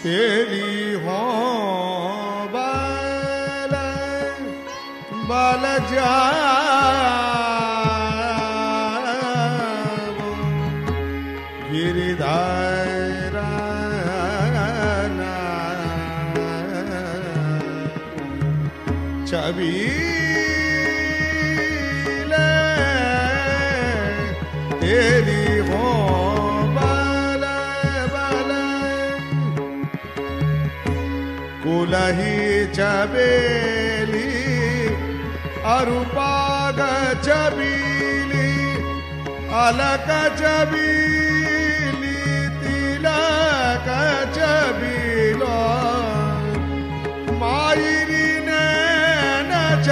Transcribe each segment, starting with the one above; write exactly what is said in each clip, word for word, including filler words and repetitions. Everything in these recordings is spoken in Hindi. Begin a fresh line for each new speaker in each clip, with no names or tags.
तेरी हो बल बल जाओ गिरिधर छबीले तेरी हो बल बल कुलही चबेली अरुपाग चबीली अलक चबीली तिलक चबीलो मायरी नैन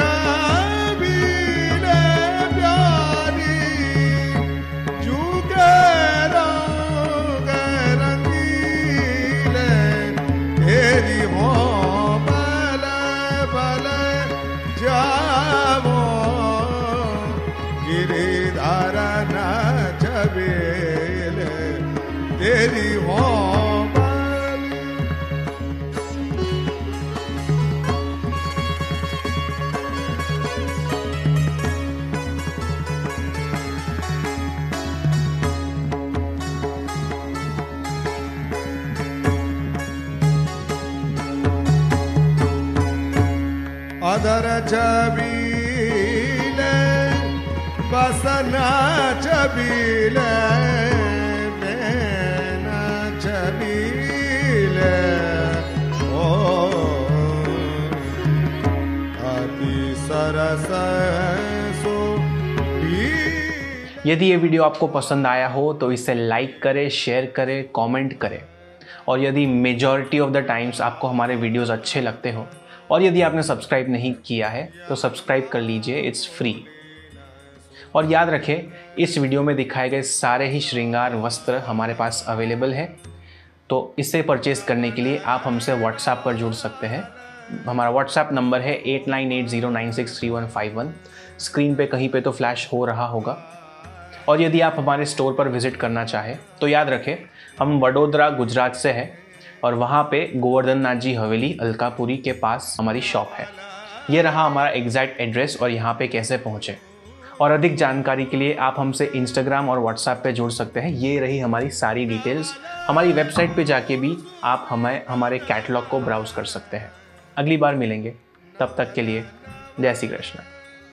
चबीले प्यारी जुगे रंग रंगीले तेरी हो बल बल जाओ गिरिधर छबीले तेरी हो अधर छबीले बसना छबीले बेना छबीले ओ अति सरस सो।
यदि ये वीडियो आपको पसंद आया हो तो इसे लाइक करें, शेयर करें, कमेंट करें। और यदि मेजॉरिटी ऑफ द टाइम्स आपको हमारे वीडियोस अच्छे लगते हो और यदि आपने सब्सक्राइब नहीं किया है तो सब्सक्राइब कर लीजिए, इट्स फ्री। और याद रखें, इस वीडियो में दिखाए गए सारे ही श्रृंगार वस्त्र हमारे पास अवेलेबल है, तो इसे परचेज करने के लिए आप हमसे व्हाट्सएप पर जुड़ सकते हैं। हमारा व्हाट्सएप नंबर है eight nine eight zero nine six three one five one. Screen पे कहीं पे तो फ्लैश हो रहा होगा। और यदि आप हमारे स्टोर पर विज़िट करना चाहें तो याद रखें, हम वडोदरा गुजरात से हैं और वहाँ पे गोवर्धन नाथ जी हवेली अलकापुरी के पास हमारी शॉप है। ये रहा हमारा एग्जैक्ट एड्रेस और यहाँ पे कैसे पहुँचे। और अधिक जानकारी के लिए आप हमसे इंस्टाग्राम और व्हाट्सएप पे जुड़ सकते हैं। ये रही हमारी सारी डिटेल्स। हमारी वेबसाइट पे जाके भी आप हमें हमारे कैटलॉग को ब्राउज़ कर सकते हैं। अगली बार मिलेंगे, तब तक के लिए जय श्री कृष्ण।